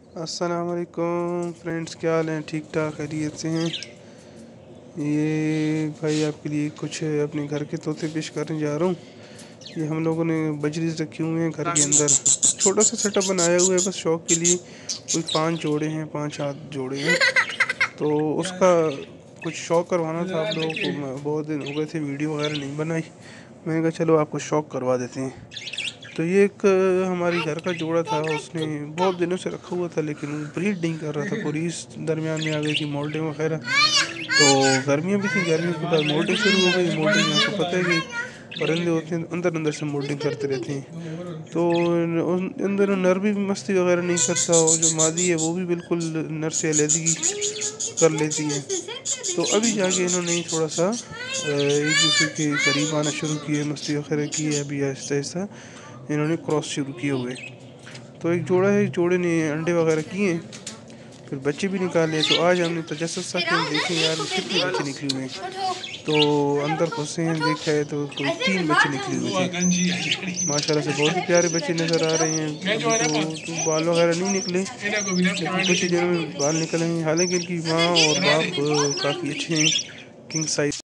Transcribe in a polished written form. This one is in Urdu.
السلام علیکم فرینڈس، کیا حال ہیں؟ ٹھیک ٹھاک خیریت سے ہیں؟ یہ بھائی آپ کے لیے کچھ اپنے گھر کے طوطے پیش کرنے جا رہا ہوں۔ یہ ہم لوگوں نے بجریز رکھی ہوئے ہیں گھر کے اندر، چھوٹا سا سیٹ اپ بنایا ہوا ہے بس شوق کے لیے۔ کوئی 5 جوڑے ہیں، 5 جوڑے ہیں، تو اس کا کچھ شوق کروانا تھا آپ لوگوں کو۔ بہت دن ہو گئے تھے ویڈیو وغیرہ نہیں بنائی، میں نے کہا چلو آپ کو شوق کروا دیتے ہیں۔ تو یہ ایک ہماری گھر کا جوڑا تھا، اس نے بہت دنوں سے رکھا ہوا تھا لیکن وہ بریڈ نہیں کر رہا تھا، کوریس درمیان میں آ گئی تھی، مولڈنگ وغیرہ، تو گرمیاں بھی تھیں، گرمیوں کے بعد مولڈنگ شروع ہو گئی۔ مولڈنگ میں آپ کو پتہ ہے کہ پرندے ہوتے ہیں اندر سے مولڈنگ کرتے رہتے ہیں، تو اندر نر بھی مستی وغیرہ نہیں کرتا، اور جو مادی ہے وہ بھی بالکل نر سے علیحدگی کر لیتی ہے۔ تو ابھی جا کے انہوں نے تھوڑا سا ایک دوسرے کے قریب آنا شروع کیے، مستی وغیرہ کی ہے، ابھی آہستہ آہستہ انہوں نے کراس شروع کیے ہوئے۔ تو ایک جوڑا ہے، ایک جوڑے نے انڈے وغیرہ کیے ہیں، پھر بچے بھی نکالے، تو آج ہم نے تجسس سا کہ ہم دیکھیں یار کتنے بچے نکلے ہوئے ہیں۔ تو اندر گھسے ہیں، دیکھا ہے تو کوئی 3 بچے نکلے ہوئے تھے، ماشاءاللہ سے بہت ہی پیارے بچے نظر آ رہے ہیں۔ ابھی تو بال وغیرہ نہیں نکلے لیکن کچھ ہی دنوں میں بال نکلیں گے، حالانکہ ان کی ماں اور باپ کافی اچھے ہیں، کنگ سائز